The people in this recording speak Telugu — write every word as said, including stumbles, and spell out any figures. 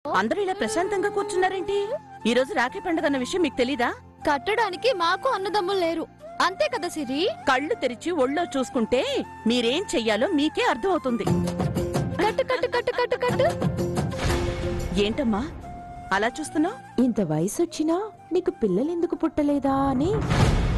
అందరూ ఇలా ప్రశాంతంగా కూర్చున్నారేంటి? ఈ రోజు రాఖీ పండుగ అన్న విషయం మీకు తెలీదా? కట్టడానికి మాకు అన్నదమ్ములు లేరు, అంతే కదా సిరి. కళ్ళు తెరిచి ఒళ్ళో చూసుకుంటే మీరేం చెయ్యాలో మీకే అర్థం అవుతుంది. కట్టు కట్టు కట్టు కట్టు కట్టు. ఏంటమ్మా అలా చూస్తున్నావు? ఇంత వయసొచ్చినా నీకు పిల్లలెందుకు పుట్టలేదా అని.